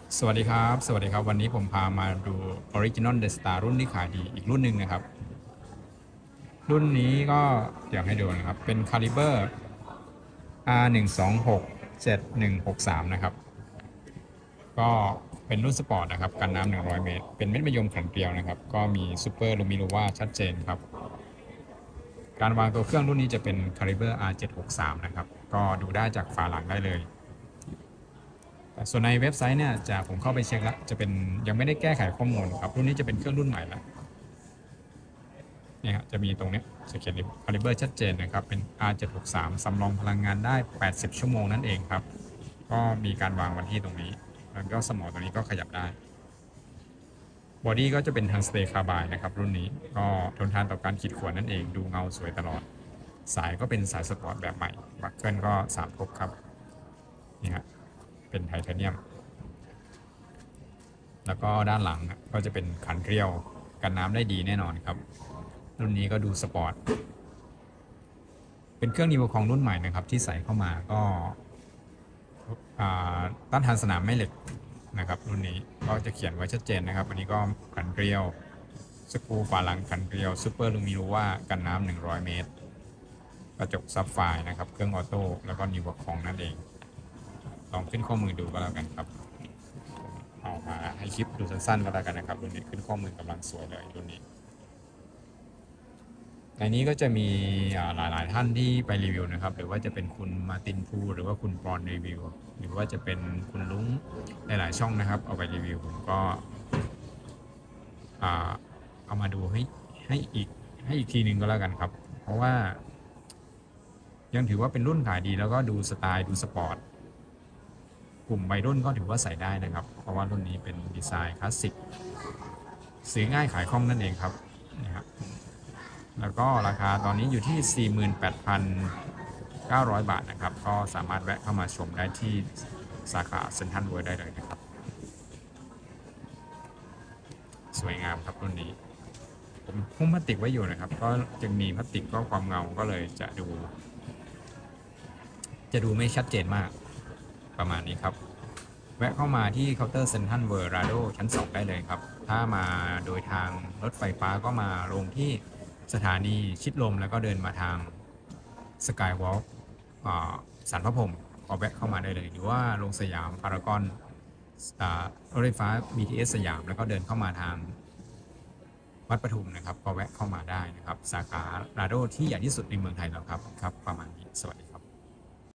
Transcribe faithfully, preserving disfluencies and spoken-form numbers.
สวัสดีครับสวัสดีครับวันนี้ผมพามาดู Original The Star รุ่นที่ขายดีอีกรุ่นหนึ่งนะครับรุ่นนี้ก็อยากให้ดูนะครับเป็น Caliber อาร์ หนึ่ง สอง หก เจ็ด หนึ่ง หก สาม นะครับก็เป็นรุ่นสปอร์ตนะครับกันน้ำหนึ่งร้อยเมตรเป็นเม็ดมะยมแข็งเกลียวนะครับก็มีซูเปอร์ลูมิโนวาชัดเจนครับการวางตัวเครื่องรุ่นนี้จะเป็น Caliber อาร์ เจ็ด หก สาม นะครับก็ดูได้จากฝาหลังได้เลยส่วนในเว็บไซต์เนี่ยจะผมเข้าไปเช็คแล้วจะเป็นยังไม่ได้แก้ไขข้อมูลครับรุ่นนี้จะเป็นเครื่องรุ่นใหม่แล้วเนี่ยฮะจะมีตรงนี้สเขียนคาลิเบอร์ชัดเจนนะครับเป็น อาร์ เจ็ด หก สาม สำรองพลังงานได้แปดสิบชั่วโมงนั่นเองครับก็มีการวางวันที่ตรงนี้แล้วก็สมอตรงนี้ก็ขยับได้บอดี้ก็จะเป็นทังสเตย์คาร์บายนะครับรุ่นนี้ก็ทนทานต่อการขีดข่วนนั่นเองดูเงาสวยตลอดสายก็เป็นสายสปอร์ตแบบใหม่บัคเกิลก็สามทบครับนี่ฮะเป็นไทเทเนียมแล้วก็ด้านหลังก็จะเป็นขันเกลียวกันน้ำได้ดีแน่นอนครับรุ่นนี้ก็ดูสปอร์ตเป็นเครื่องนีโวคองรุ่นใหม่นะครับที่ใส่เข้ามาก็ต้านทานสนามแม่เหล็กนะครับรุ่นนี้ก็จะเขียนไว้ชัดเจนนะครับอันนี้ก็ขันเกลียวสกรูฝาหลังขันเกลียวซูเปอร์ลูมิโนวากันน้ำหนึ่งร้อยเมตรกระจกซับไฟนะครับเครื่องออโต้แล้วก็นีโวคองนั่นเองลองขึ้นข้อมือดูก็แล้วกันครับเอามาให้คลิปดูสั้นๆก็แล้วกันนะครับรุ่นนี้ขึ้นข้อมือกำลังสวยเลยรุ่นนี้ในนี้ก็จะมีหลายๆท่านที่ไปรีวิวนะครับหรือว่าจะเป็นคุณมาตินพูหรือว่าคุณปอนรีวิวหรือว่าจะเป็นคุณลุงหลายๆช่องนะครับเอาไปรีวิวผมก็เอามาดูให้ให้อีกให้อีกทีหนึ่งก็แล้วกันครับเพราะว่ายังถือว่าเป็นรุ่นขายดีแล้วก็ดูสไตล์ดูสปอร์ตกลุ่มวัยรุ่นก็ถือว่าใส่ได้นะครับเพราะว่ารุ่นนี้เป็นดีไซน์คลาสสิกซื้อง่ายขายคล่องนั่นเองครับนะครับแล้วก็ราคาตอนนี้อยู่ที่ สี่หมื่นแปดพันเก้าร้อย บาทนะครับก็สามารถแวะเข้ามาชมได้ที่สาขาเซ็นทรัลเวิลด์ได้เลยนะครับสวยงามครับรุ่นนี้ผมหุ้มพลาสติกไว้อยู่นะครับก็จึงมีพลาสติกก็ความเงาก็เลยจะดูจะดูไม่ชัดเจนมากประมาณนี้ครับแวะเข้ามาที่เคาน์เตอร์เซ็นทรัลเวิลด์ราโดชั้นสองได้เลยครับถ้ามาโดยทางรถไฟฟ้าก็มาลงที่สถานีชิดลมแล้วก็เดินมาทางสกายวอล์กสันพระพรหมก็แวะเข้ามาได้เลยหรือว่าลงสยามพารากอนรถไฟฟ้า บี ที เอส สยามแล้วก็เดินเข้ามาทางวัดปทุมนะครับก็แวะเข้ามาได้นะครับสาขาราโดที่ใหญ่ที่สุดในเมืองไทยแล้วครับครับประมาณนี้สวัสดี